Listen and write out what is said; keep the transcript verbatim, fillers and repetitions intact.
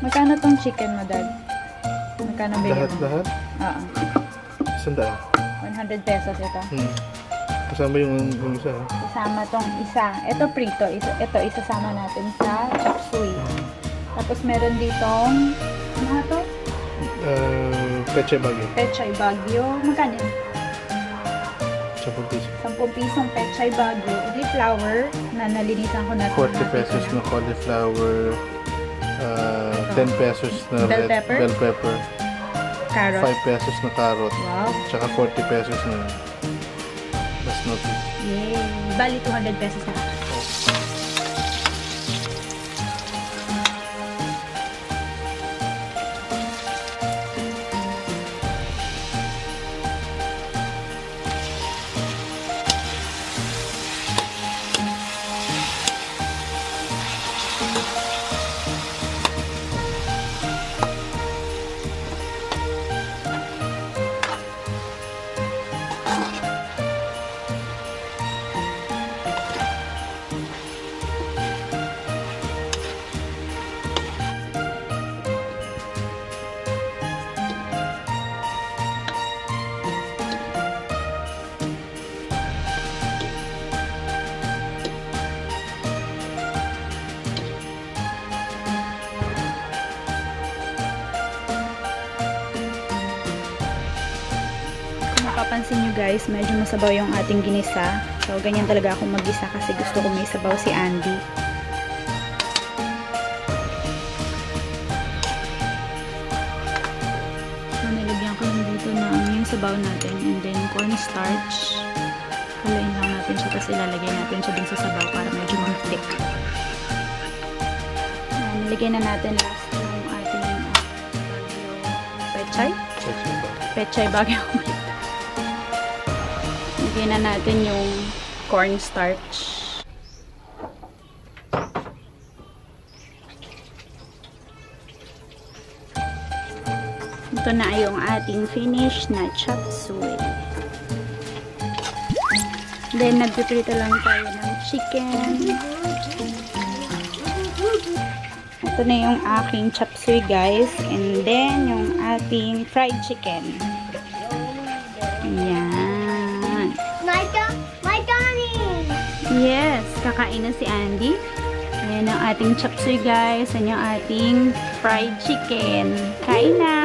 Magkano tong chicken mo, Dad? Magkano ba yun? Lahat-lahat? Oo. Sandaan. one hundred pesos ito. Hmm. Kasama yung, yung isa. Isama tong isa. Ito prito. Isa, ito isasama natin sa chop suey. Tapos meron ditong, ano nga to? Uh, Pechay Bagyo. Pechay Bagyo. Magkano yun? Sampung piso. Sampung pisong Pechay Bagyo. Edi flour na nalinisan ko na. forty pesos na cauliflower. Uh, ten pesos na bell red, pepper. bell pepper. Carrot. five pesos na carrot. Wow. Tsaka forty pesos na basmati. Yay. Bali, two hundred pesos na. Papansin nyo guys, medyo masabaw yung ating ginisa. So, ganyan talaga ako mag-isa kasi gusto ko may sabaw si Andy. So, nilagyan ko lang dito ng yung sabaw natin and then cornstarch. Halain lang natin siya tapos ilalagay natin siya dun sa sabaw para medyo mag-thick. Nilagay na natin last yung ating uh, pechay. Pechay bagyo. Lagyan na natin yung cornstarch. Ito na yung ating finish na chop suey. Then, nagpiprito lang tayo ng chicken. Ito na yung aking chop suey guys. And then, yung ating fried chicken. Ayan. Yes, kakain na si Andy. Ayan ang ating chop suey guys. Ayan yung ating fried chicken. Kain na!